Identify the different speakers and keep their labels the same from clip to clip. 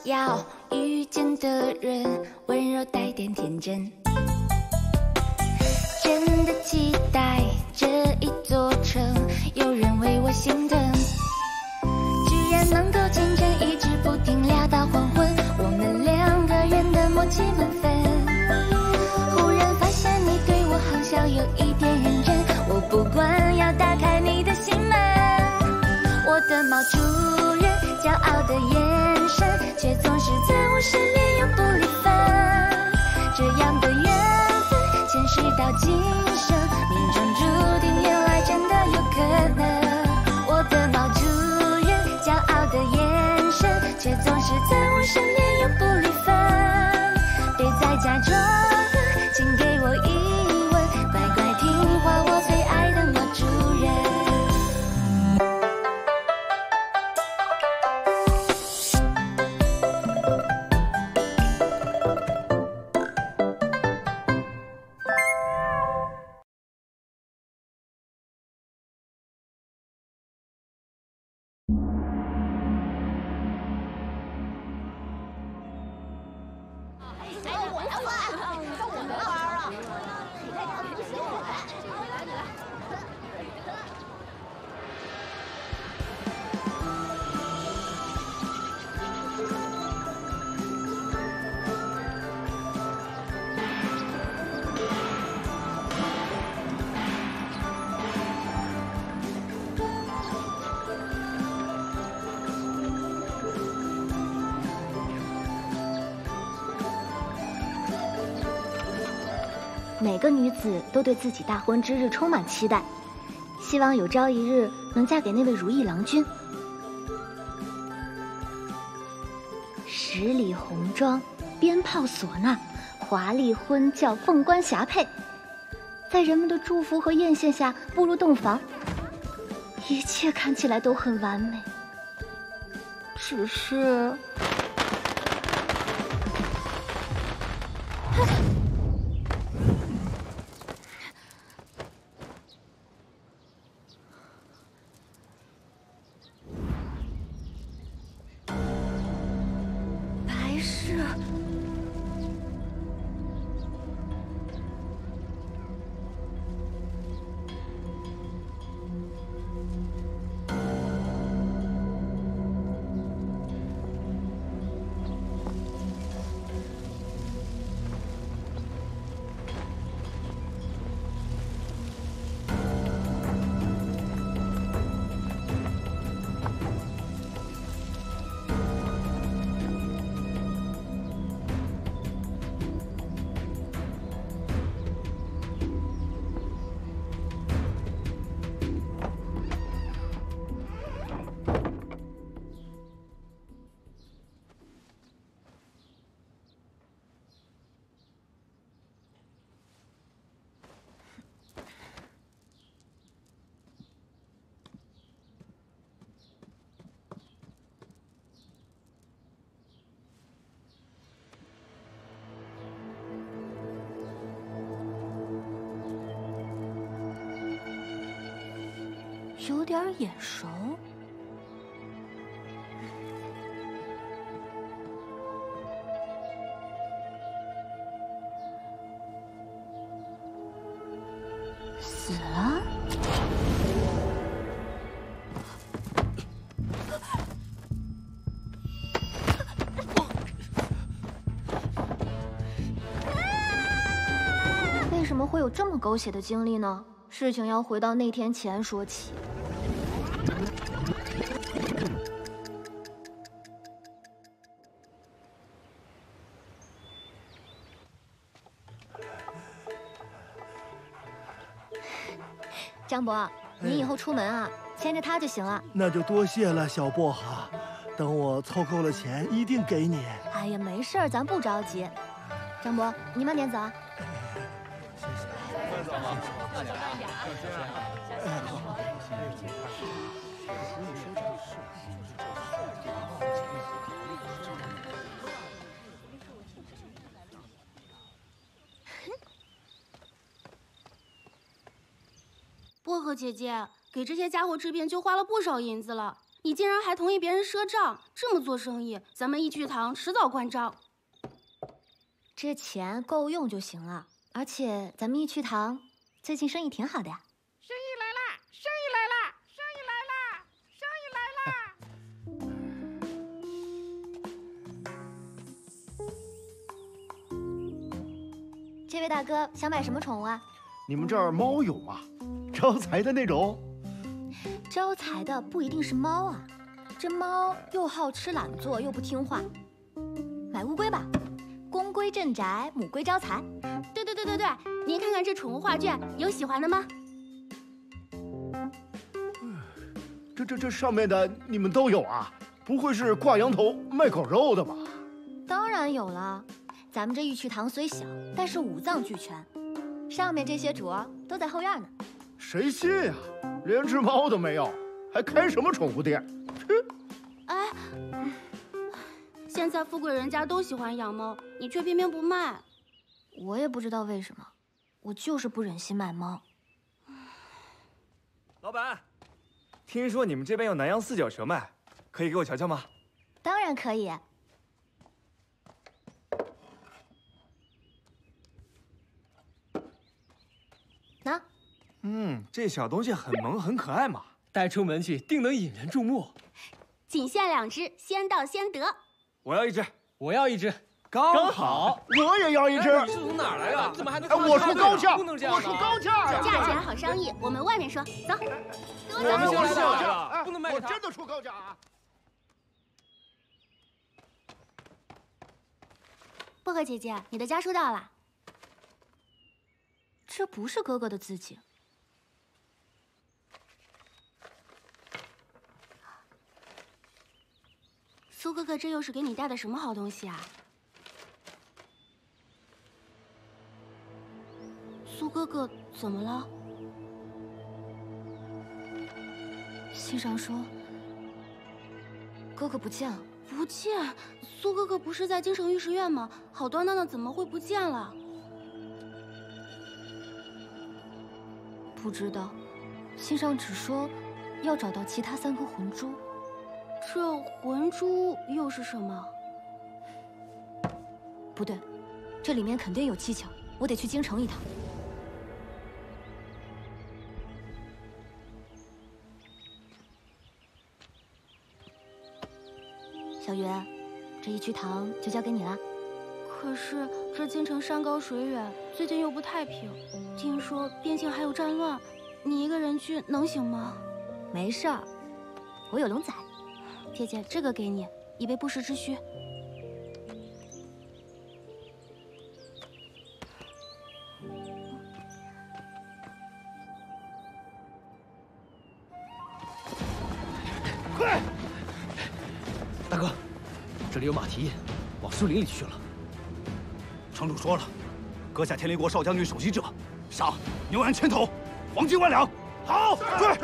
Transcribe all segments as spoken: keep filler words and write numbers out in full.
Speaker 1: 要遇见的人，温柔带点天真。真的期待这一座城，有人为我心疼。居然能够牵着一直不停聊到黄昏，我们两个人的默契满分。忽然发现你对我好像有一点认真，我不管要打开你的心门。我的毛主人，骄傲的眼神，却总是在我身边永不离分。这样的缘分，前世到今生，命中注定，原来真的有可能。我的毛主人，骄傲的眼神，却总是在我身边永不离分。别再假装了，请给我一吻，乖乖听话，我最爱的毛主人。
Speaker 2: 每个女子都对自己大婚之日充满期待，希望有朝一日能嫁给那位如意郎君。十里红妆，鞭炮唢呐，华丽婚轿，凤冠霞帔，在人们的祝福和艳羡下步入洞房，一切看起来都很完美。只是……有点眼熟。死了？为什么会有这么狗血的经历呢？事情要回到那天前说起。张伯，你以后出门啊，牵着它就行了。
Speaker 3: 那就多谢了，小薄荷。等我凑够了钱，一定给你。
Speaker 2: 哎呀，没事儿，咱不着急。张伯，你慢点走啊。
Speaker 3: 谢谢。慢走啊，慢点啊，小心啊。
Speaker 4: 薄荷姐姐，给这些家伙治病就花了不少银子了， 你竟然还同意别人赊账，这么做生意，咱们义聚堂迟早关张。
Speaker 2: 这钱够用就行了，而且咱们义聚堂最近生意挺好的呀。
Speaker 5: 生意来啦！生意来啦！生意来啦！
Speaker 2: 生意来啦！这位大哥想买什么宠物啊？
Speaker 6: 你们这儿猫有吗？招财的那种？
Speaker 2: 招财的不一定是猫啊，这猫又好吃懒做又不听话。买乌龟吧，公龟镇宅，母龟招财。
Speaker 4: 对对对对对，您看看这宠物画卷，有喜欢的吗？
Speaker 6: 这这这上面的你们都有啊？不会是挂羊头卖狗肉的吧？
Speaker 2: 当然有了，咱们这义聚堂虽小，但是五脏俱全。上面这些主儿都在后院呢。
Speaker 6: 谁信呀？连只猫都没有，还开什么宠物店？
Speaker 4: 哎，现在富贵人家都喜欢养猫，你却偏偏不卖。
Speaker 2: 我也不知道为什么，我就是不忍心卖猫。
Speaker 7: 老板，听说你们这边有南洋四脚蛇卖，可以给我瞧瞧吗？
Speaker 2: 当然可以。喏，
Speaker 7: 嗯，这小东西很萌很可爱嘛，
Speaker 8: 带出门去定能引人注目。
Speaker 4: 仅限两只，先到先得。
Speaker 7: 我要一只，
Speaker 8: 我要一只，
Speaker 7: 刚
Speaker 8: 好。
Speaker 6: 我也要一只。
Speaker 8: 你是从哪儿来的？怎么还能？
Speaker 6: 哎，我出高价，
Speaker 8: 不能这样。
Speaker 6: 我出高价呀！
Speaker 4: 价钱好商议，我们外面说。走，跟我走。
Speaker 8: 我们先来
Speaker 6: 高
Speaker 8: 的，
Speaker 6: 价，
Speaker 8: 不能卖给他。
Speaker 6: 我真的出高价啊！
Speaker 4: 薄荷姐姐，你的家书到了。
Speaker 2: 这不是哥哥的字迹。
Speaker 4: 苏哥哥，这又是给你带的什么好东西啊？苏哥哥怎么了？
Speaker 2: 信上说，哥哥不见了。
Speaker 4: 不见？苏哥哥不是在京城御史院吗？好端端的怎么会不见了？
Speaker 2: 不知道，信上只说要找到其他三颗魂珠。
Speaker 4: 这魂珠又是什么？
Speaker 2: 不对，这里面肯定有蹊跷，我得去京城一趟。小云，这义聚堂就交给你了。
Speaker 4: 可是这京城山高水远，最近又不太平，听说边境还有战乱，你一个人去能行吗？
Speaker 2: 没事儿，我有龙仔。
Speaker 4: 姐姐，这个给你，以备不时之需。
Speaker 8: 快！大哥，这里有马蹄印，往树林里去了。
Speaker 9: 城主说了，阁下天灵国少将军首袭者，赏牛羊千头，黄金万两。好，对。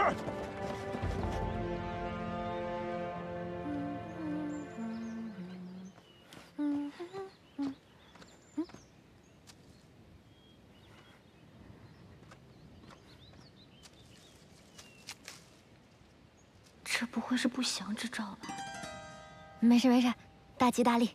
Speaker 2: 这不会是不祥之兆吧？没事没事，大吉大利。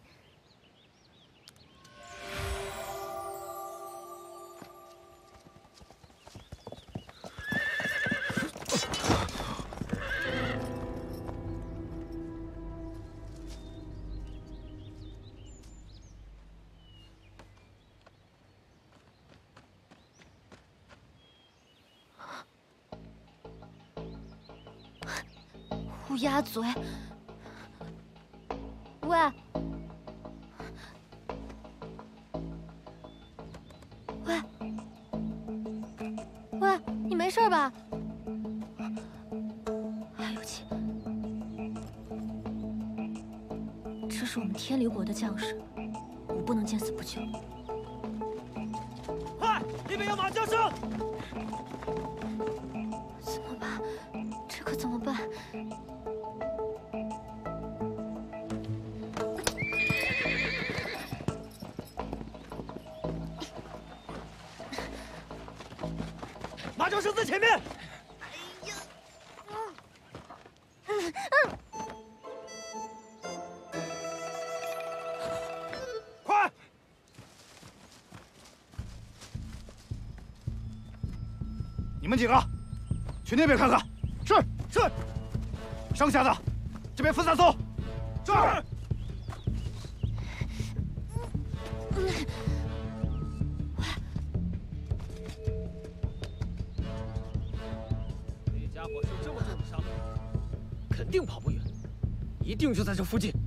Speaker 2: 乌鸦嘴！喂，喂，喂，你没事吧？还有气！这是我们天离国的将士，我不能见死不救。
Speaker 9: 快，那边有马叫声！
Speaker 2: 怎么办？这可怎么办？
Speaker 9: 马叫声在前面。
Speaker 2: 哎呀！
Speaker 9: 快！你们几个去那边看看。是是。剩下的这边分散搜。是。
Speaker 8: 这家伙受这么重的伤，肯定跑不远，一定就在这附近。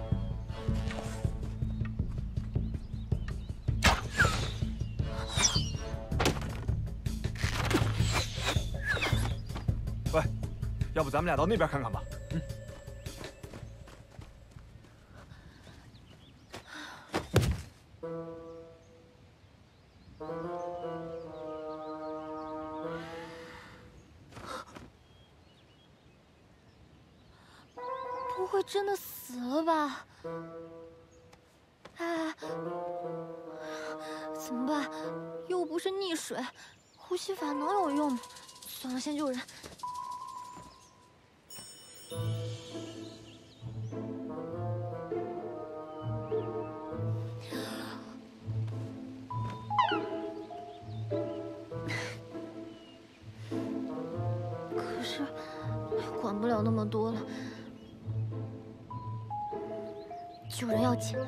Speaker 7: 喂，要不咱们俩到那边看看吧？嗯。
Speaker 4: 不会真的死了吧？哎，怎么办？又不是溺水，呼吸法能有用吗？算了，先救人。 可是，管不了那么多了，救人要紧。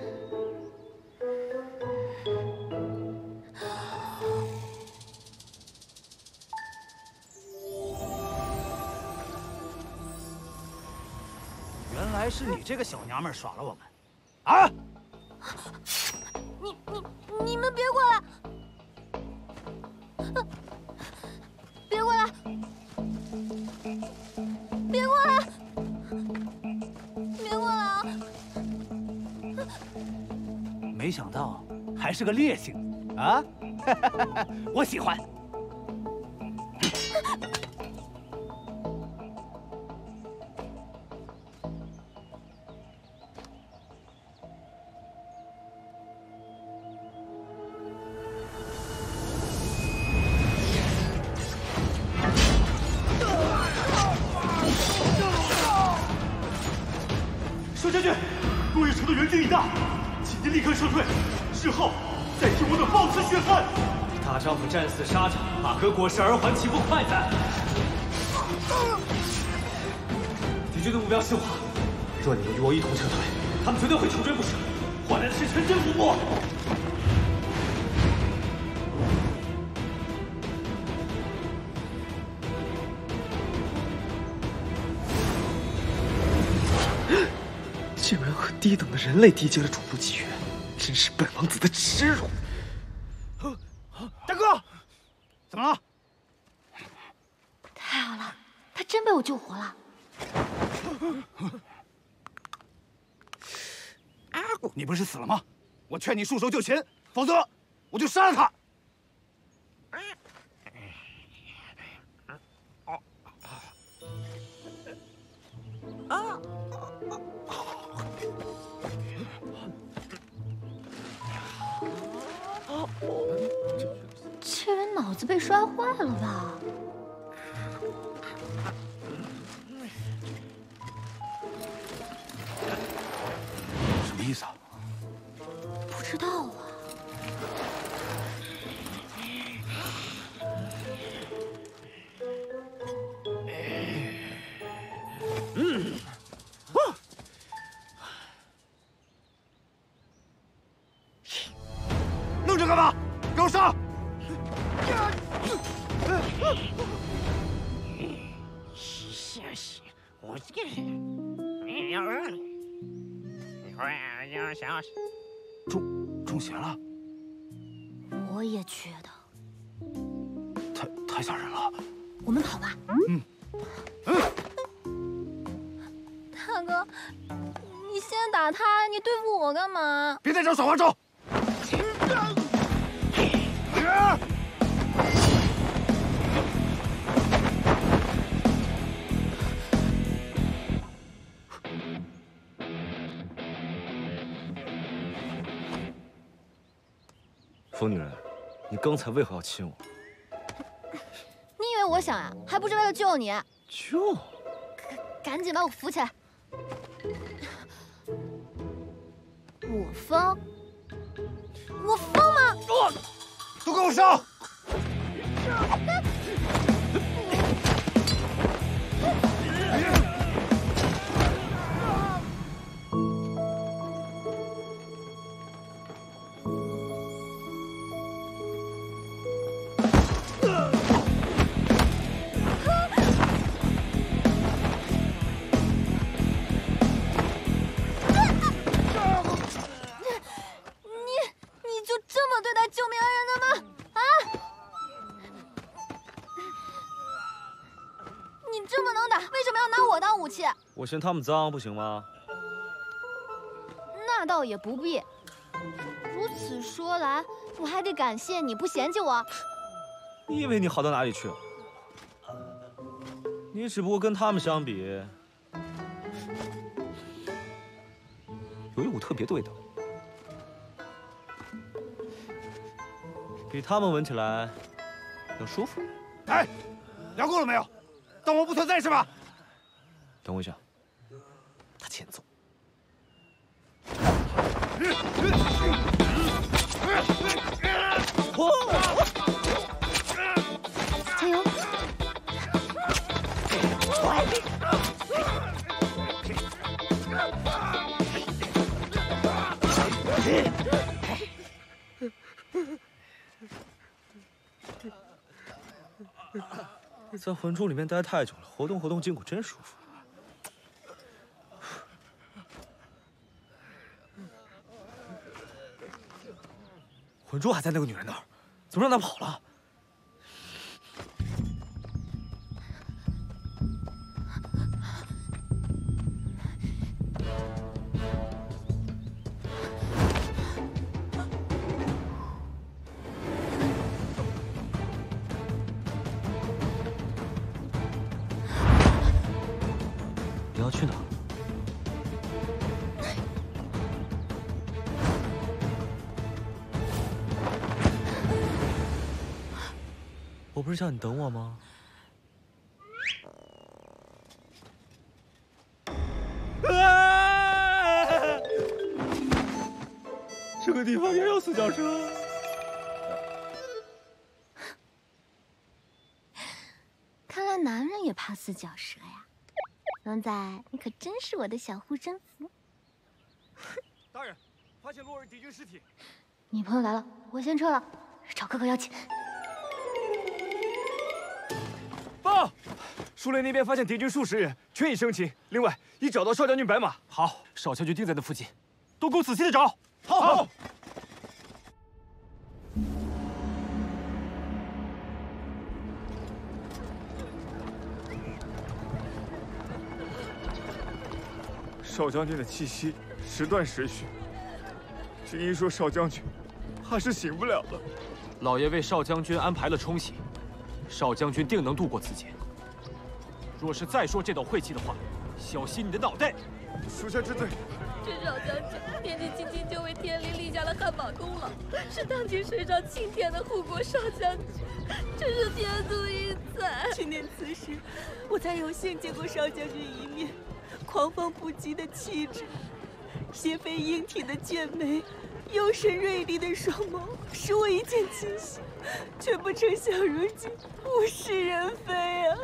Speaker 9: 原来是你这个小娘们耍了我们，啊！
Speaker 4: 你你你们别过来！别过来！别过来！别过来啊！
Speaker 9: 没想到还是个烈性啊！我喜欢。
Speaker 6: 佘将军，落叶城的援军已到，请您立刻撤退，事后再替我等报此血汗。
Speaker 8: 大丈夫战死沙场，马革裹尸而还，岂不快哉？敌军的目标是我，若你们与我一同撤退，他们绝对会穷追不舍，换来的是全军覆没。
Speaker 10: 竟然和低等的人类缔结了主仆契约，真是本王子的耻辱！
Speaker 9: 大哥，怎么了？
Speaker 2: 太好了，他真被我救活了！
Speaker 9: 你不是死了吗？我劝你束手就擒，否则我就杀了他！啊！
Speaker 2: 这人脑子被摔坏了吧？
Speaker 9: 什么意思啊？
Speaker 2: 不知道啊。
Speaker 9: 嗯。啊！ 愣着干嘛？给我上！
Speaker 5: 谢谢，我这个人要让你，你会要小心。
Speaker 9: 中中邪了。
Speaker 2: 我也觉得。
Speaker 9: 太太吓人了。
Speaker 2: 我们跑吧。
Speaker 9: 嗯。
Speaker 4: 嗯。大哥，你先打他，你对付我干嘛？
Speaker 9: 别再找耍花招！
Speaker 8: 疯女人，你刚才为何要亲我？
Speaker 4: 你以为我想呀？还不是为了救你？
Speaker 8: 救？
Speaker 2: 赶紧把我扶起来！我疯？我疯吗？
Speaker 9: 都给我上！
Speaker 10: 我嫌他们脏，不行吗？
Speaker 2: 那倒也不必。如此说来，我还得感谢你不嫌弃我。
Speaker 10: 你以为你好到哪里去？你只不过跟他们相比，有一股特别的味道，比他们闻起来要舒服。
Speaker 9: 哎，聊够了没有？当我不存在是吧？
Speaker 10: 等我一下。 他欠揍！
Speaker 2: 加油！
Speaker 10: 在魂珠里面待太久了，活动活动筋骨真舒服。 魂珠还在那个女人那儿，怎么让她跑了？你要去哪？ 我不是叫你等我吗？啊！这个地方也有四脚蛇。
Speaker 2: 看来男人也怕四脚蛇呀。龙仔，你可真是我的小护身符。
Speaker 7: 大人，发现落日敌军尸体。
Speaker 2: 女朋友来了，我先撤了，找哥哥要紧。
Speaker 7: 报，树林那边发现敌军数十人，全已生擒。另外，已找到少将军白马。
Speaker 8: 好，少将军定在那附近，都给我仔细的找。
Speaker 9: 好。好
Speaker 7: 少将军的气息时断时续，军医说少将军怕是醒不了了。
Speaker 8: 老爷为少将军安排了冲洗。 少将军定能度过此劫。若是再说这道晦气的话，小心你的脑袋！
Speaker 7: 属下知罪。
Speaker 11: 这少将军年纪轻轻就为天灵立下了汗马功劳，是当今水上青天的护国少将军，真是天妒异才。去年此时，我才有幸见过少将军一面，狂放不羁的气质，斜飞英挺的剑眉。 幽深锐利的双眸，使我一见倾心，却不成想如今物是人非啊！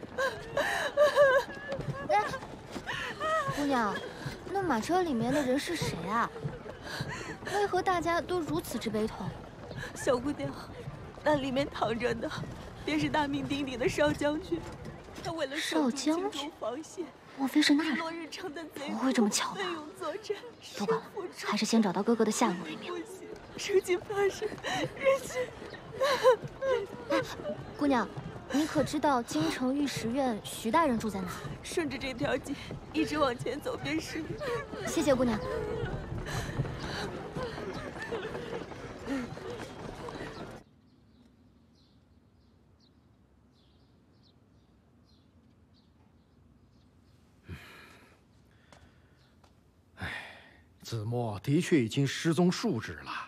Speaker 2: 哎，姑娘，那马车里面的人是谁啊？为何大家都如此之悲痛？
Speaker 11: 小姑娘，那里面躺着的，便是大名鼎鼎的少将军。他为了
Speaker 2: 少将军
Speaker 11: 防线，
Speaker 2: 莫非是那人？不会这么巧吧？不管了，还是先找到哥哥的下落为妙。
Speaker 11: 如今发生人间……
Speaker 2: 哎，姑娘，你可知道京城御史院徐大人住在哪？
Speaker 11: 顺着这条街一直往前走便是。
Speaker 2: 谢谢姑娘。
Speaker 12: 子墨的确已经失踪数日了。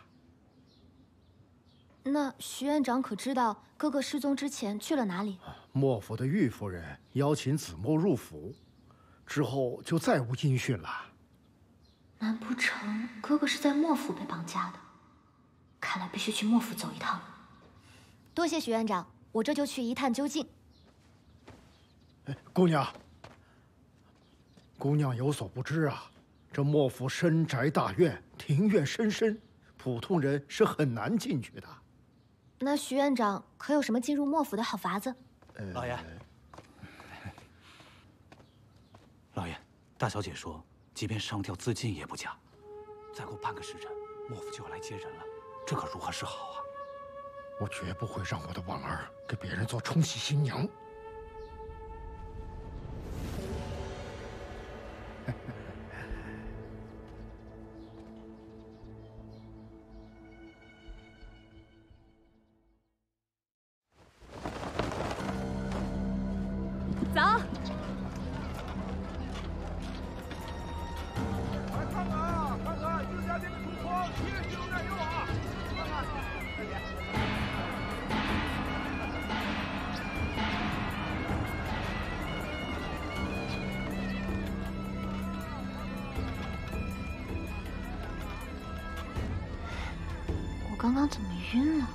Speaker 2: 那徐院长可知道哥哥失踪之前去了哪里？
Speaker 12: 莫府的玉夫人邀请子墨入府， 之后就再无音讯了。
Speaker 2: 难不成哥哥是在莫府被绑架的？看来必须去莫府走一趟了。多谢许院长，我这就去一探究竟。
Speaker 12: 哎，姑娘，姑娘有所不知啊，这莫府深宅大院，庭院深深，普通人是很难进去的。
Speaker 2: 那徐院长可有什么进入莫府的好法子？
Speaker 9: 呃、老爷，老爷，大小姐说，即便上吊自尽也不假。再过半个时辰，莫府就要来接人了，这可如何是好啊？
Speaker 12: 我绝不会让我的婉儿给别人做冲喜新娘。
Speaker 11: 走。
Speaker 7: 来看看啊，看看自家店的橱窗，贴心带肉啊！看看，快点。
Speaker 2: 我刚刚怎么晕了？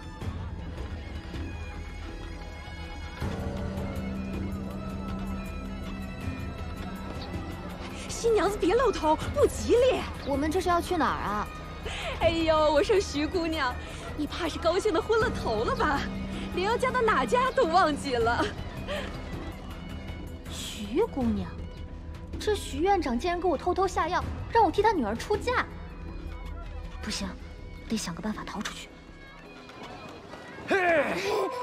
Speaker 11: 新娘子别露头，不吉利。
Speaker 2: 我们这是要去哪儿啊？
Speaker 11: 哎呦，我说徐姑娘，你怕是高兴的昏了头了吧？连要嫁到哪家都忘记了。
Speaker 2: 徐姑娘，这徐院长竟然给我偷偷下药，让我替他女儿出嫁。不行，得想个办法逃出去。
Speaker 7: 嘿，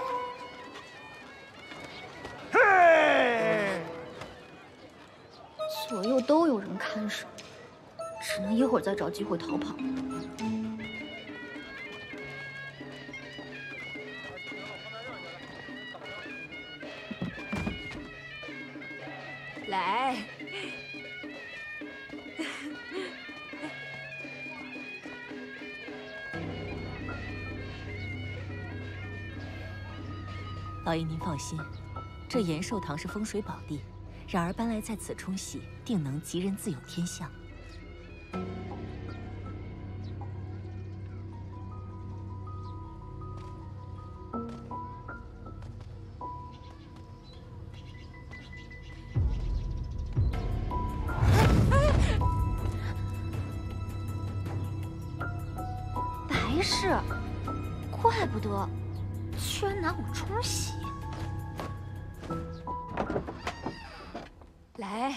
Speaker 7: 嘿。
Speaker 2: 左右都有人看守，只能一会儿再找机会逃跑。
Speaker 11: 来，
Speaker 13: 老爷您放心，这延寿堂是风水宝地。然而搬来在此冲喜，定能吉人自有天相。
Speaker 2: 白氏，怪不得，居然拿我冲喜。
Speaker 11: 来，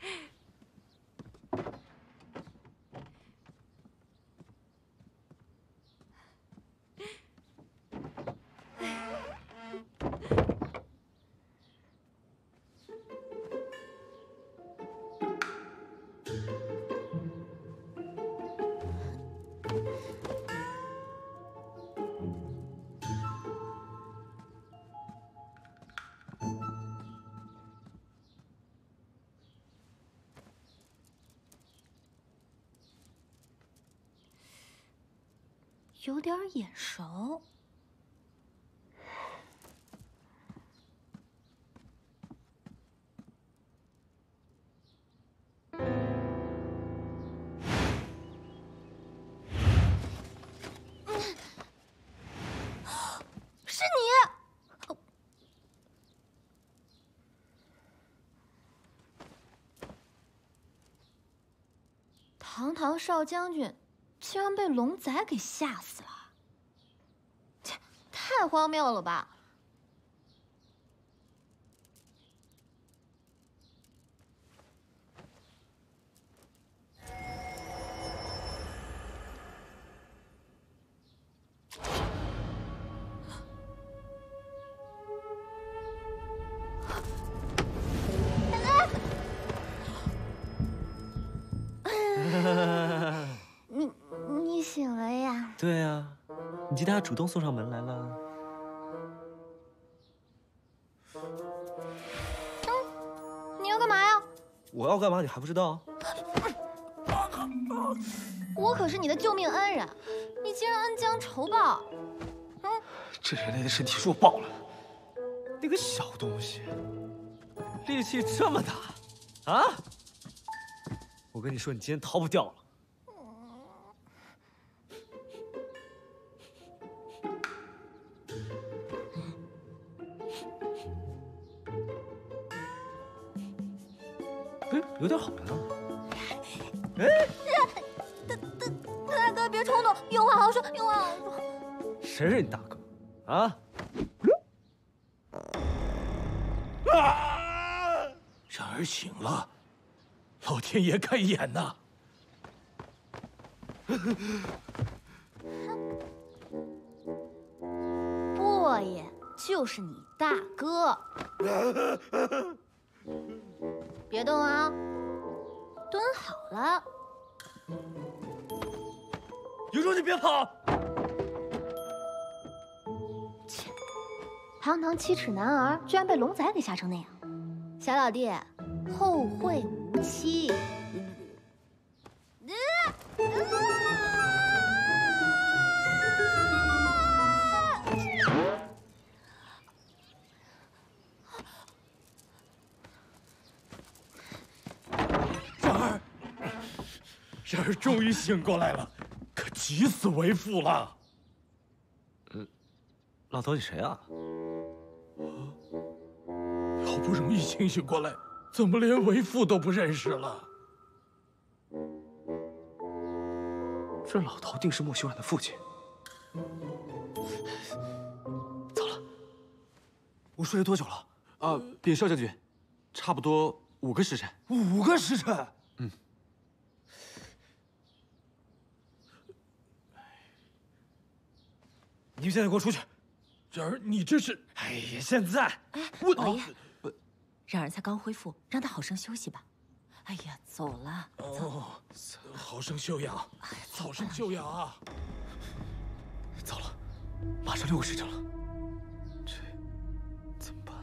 Speaker 2: 有点眼熟。是你！堂堂少将军，竟然被龙仔给吓死了！切，太荒谬了吧！你你醒了呀？
Speaker 10: 对啊，你记得他主动送上门来了。
Speaker 2: 嗯，你要干嘛呀？
Speaker 10: 我要干嘛你还不知道？
Speaker 2: 我可是你的救命恩人，你竟然恩将仇报！嗯，
Speaker 10: 这人类的身体弱爆了，那个小东西，力气这么大， 啊！我跟你说，你今天逃不掉了。哎，有点好了呢。哎，
Speaker 2: 大大大哥，别冲动，有话好说，有话好说。
Speaker 10: 谁是你大哥？啊？
Speaker 14: 啊！然儿醒了，老天爷开眼呐！
Speaker 2: 波爷就是你大哥，别动啊，蹲好了。
Speaker 14: 有种你别跑！
Speaker 2: 切，堂堂七尺男儿，居然被龙仔给吓成那样。小老弟，后会无期。
Speaker 14: 然儿，然儿终于醒过来了，可急死为父了。
Speaker 10: 嗯，老头，你谁啊？
Speaker 14: 好不容易清醒过来，怎么连为父都不认识了？
Speaker 10: 这老头定是莫修远的父亲。走了。
Speaker 8: 我睡了多久了？啊，禀少将军，差不多五个时辰。
Speaker 14: 五个时辰？
Speaker 8: 嗯。
Speaker 14: 你们现在给我出去！然而，你这是……哎呀，现在……
Speaker 13: 哎，
Speaker 14: 我
Speaker 13: 老爷，然儿才刚恢复，让他好生休息吧。哎呀，走了。
Speaker 14: 哦，好生休养，好生休养啊！
Speaker 10: 走了，马上六个时辰了，这怎么办？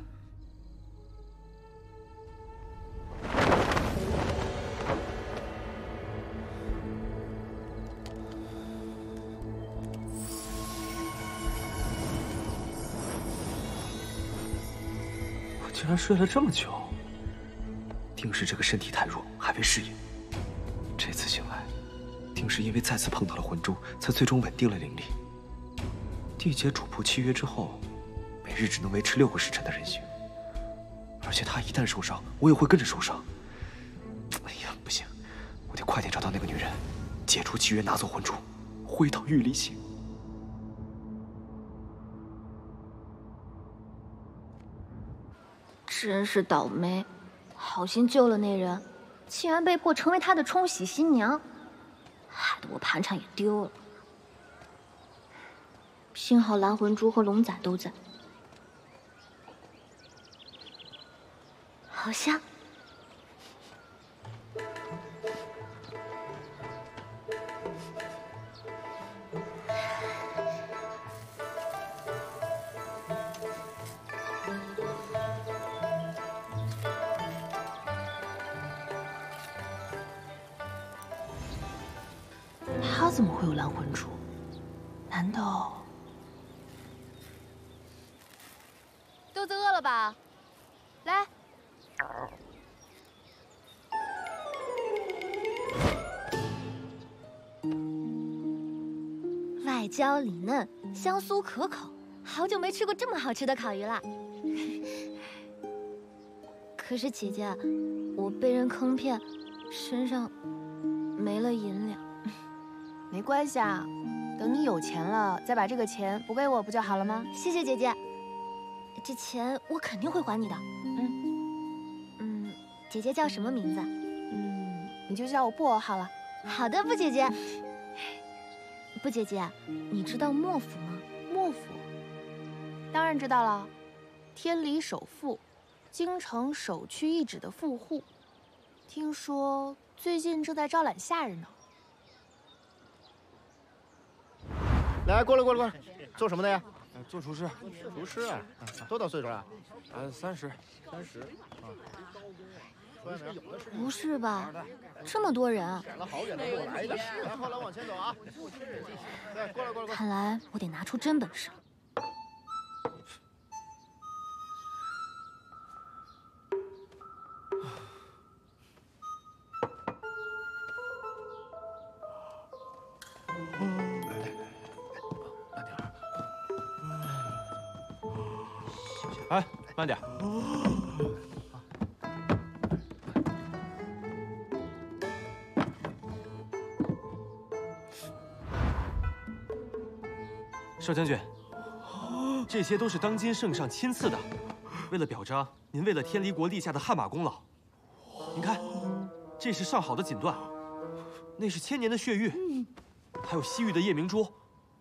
Speaker 10: 我竟然睡了这么久，定是这个身体太弱，还未适应。这次醒来，定是因为再次碰到了魂珠，才最终稳定了灵力。缔结主仆契约之后，每日只能维持六个时辰的韧性，而且他一旦受伤，我也会跟着受伤。哎呀，不行，我得快点找到那个女人，解除契约，拿走魂珠，回到玉离星。
Speaker 2: 真是倒霉，好心救了那人，竟然被迫成为他的冲喜新娘，害得我盘缠也丢了。幸好蓝魂珠和龙仔都在，好香。
Speaker 4: 他怎么会有蓝魂珠？难道……
Speaker 11: 肚子饿了吧？来，
Speaker 2: 外焦里嫩，香酥可口，好久没吃过这么好吃的烤鱼了。可是姐姐，我被人坑骗，身上没了银两。
Speaker 4: 没关系啊，等你有钱了，再把这个钱补给我不就好了吗？
Speaker 2: 谢谢姐姐，这钱我肯定会还你的。
Speaker 4: 嗯
Speaker 2: 嗯，姐姐叫什么名字？
Speaker 4: 嗯，你就叫我布好了。
Speaker 2: 好的，布姐姐。布姐姐，你知道莫府吗？
Speaker 4: 莫府，当然知道了，天理首富，京城首屈一指的富户，听说最近正在招揽下人呢。
Speaker 12: 来，过来，过来，过来，做什么的呀？
Speaker 8: 做厨师。
Speaker 12: 厨师啊，多大岁数啊？
Speaker 8: 呃，三十。
Speaker 12: 三十。啊。
Speaker 2: 不是吧？这么多人啊！
Speaker 12: 赶了好远的路来的。来，后来往前走啊！来，过来，过来，过来。
Speaker 2: 看来我得拿出真本事了。
Speaker 8: 慢点。少将军，这些都是当今圣上亲赐的，为了表彰您为了天离国立下的汗马功劳。您看，这是上好的锦缎，那是千年的血玉，还有西域的夜明珠。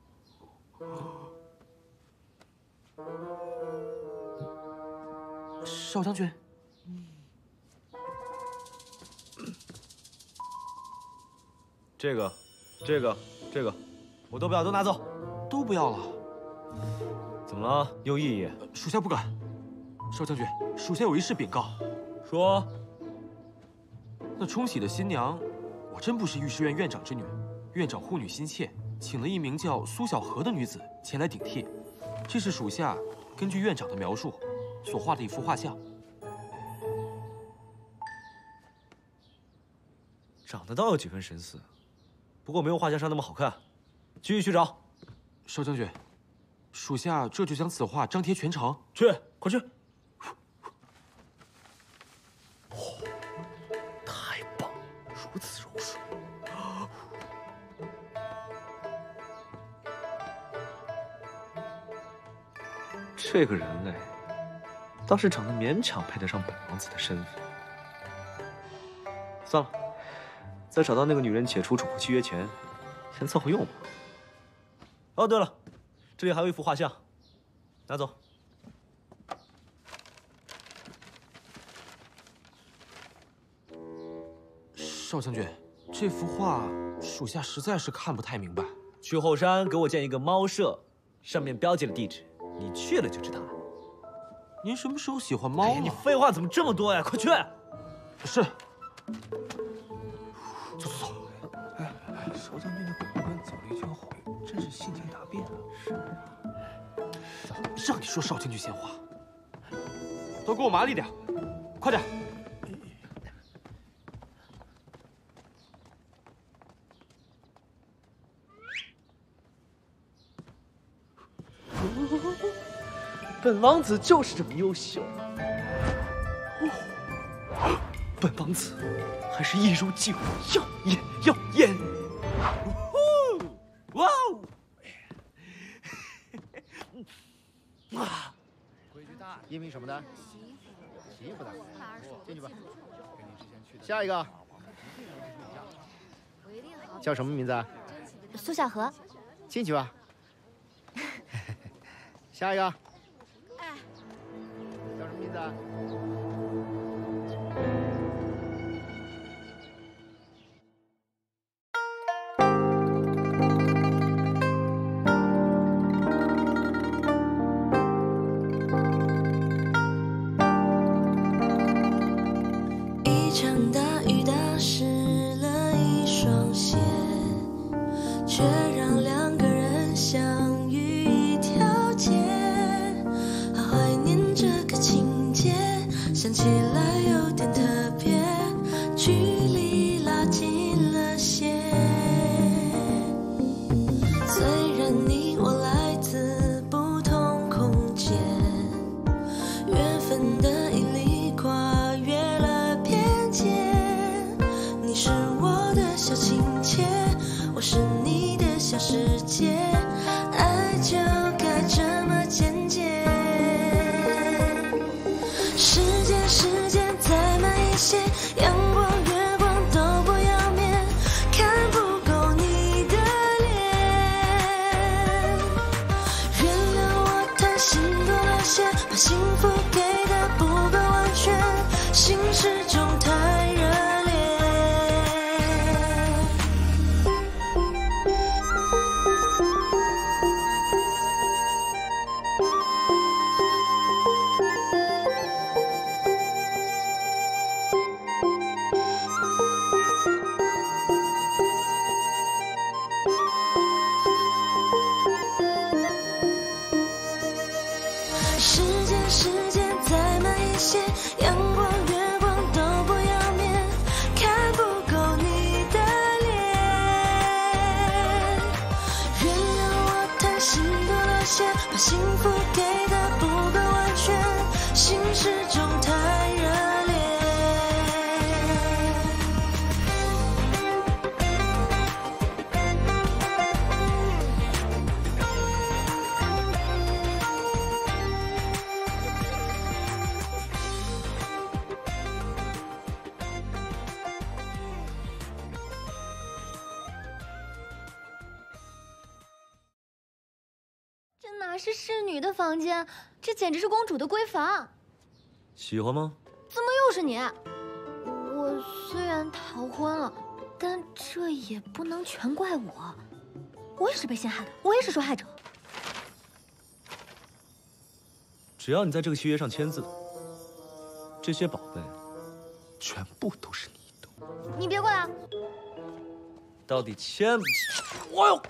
Speaker 8: 少将军，
Speaker 10: 这个，这个，这个，我都不要，都拿走。
Speaker 8: 都不要了。
Speaker 10: 怎么了？有异议？
Speaker 8: 属下不敢。少将军，属下有一事禀告。
Speaker 10: 说。
Speaker 8: 那冲喜的新娘，我真不是御史院院长之女。院长护女心切，请了一名叫苏小荷的女子前来顶替。这是属下根据院长的描述所画的一幅画像。
Speaker 10: 长得倒有几分神似，不过没有画像上那么好看。继续去找。
Speaker 8: 少将军，属下这就将此画张贴全城。
Speaker 10: 去，快去！
Speaker 3: 哦，太棒，如此柔顺。
Speaker 10: 这个人类，倒是长得勉强配得上本王子的身份。算了，在找到那个女人解除储户契约前，先凑合用吧。哦，对了，这里还有一幅画像，拿走。
Speaker 8: 少将军，这幅画属下实在是看不太明白。
Speaker 10: 去后山给我建一个猫舍，上面标记了地址，你去了就知道了。
Speaker 8: 您什么时候喜欢猫了？
Speaker 10: 哎，你废话怎么这么多呀？快去！
Speaker 8: 是。
Speaker 10: 走走走。
Speaker 3: 哎，少将军的狗官走了一圈后，真是性情大变啊！是啊。
Speaker 8: 走，让你说少将军闲话。都给我麻利点，快点！
Speaker 10: 本王子就是这么优秀。哦，本王子还是一如既往耀眼耀眼。哇哦！
Speaker 12: 哇！规矩大，因为什么的？洗衣服的。进去吧。下一个。叫什么名字啊？
Speaker 2: 苏小荷。
Speaker 12: 进去吧。下一个。叫什么名字啊？
Speaker 15: 一场大雨打湿了一双鞋，却让两个人相遇一条街。好怀念这个情节，想起来有点特别，距离拉近了些。虽然你我来自不同空间，缘分的引力跨越了边界。你是我的小亲切，我是你的小世界，爱就该这么简洁。时间，时间再慢一些，阳光、月光都不要面，看不够你的脸。原谅我贪心多了些，把幸福给的不够完全，心始终太热烈。时间，时间再慢一些，阳光、月光都不要面，看不够你的脸。原谅我贪心多了些，把幸福给的不够完全。
Speaker 2: 是侍女的房间，这简直是公主的闺房。
Speaker 10: 喜欢吗？
Speaker 2: 怎么又是你？我虽然逃婚了，但这也不能全怪我，我也是被陷害的，我也是受害者。
Speaker 10: 只要你在这个契约上签字，这些宝贝全部都是你的。
Speaker 2: 你别过来！
Speaker 10: 到底签不签？我呦！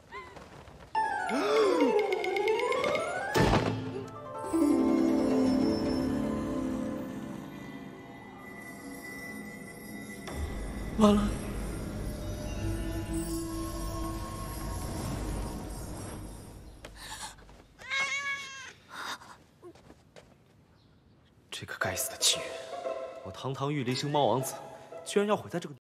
Speaker 10: 完了！这个该死的契约！我堂堂御林星猫王子，居然要毁在这个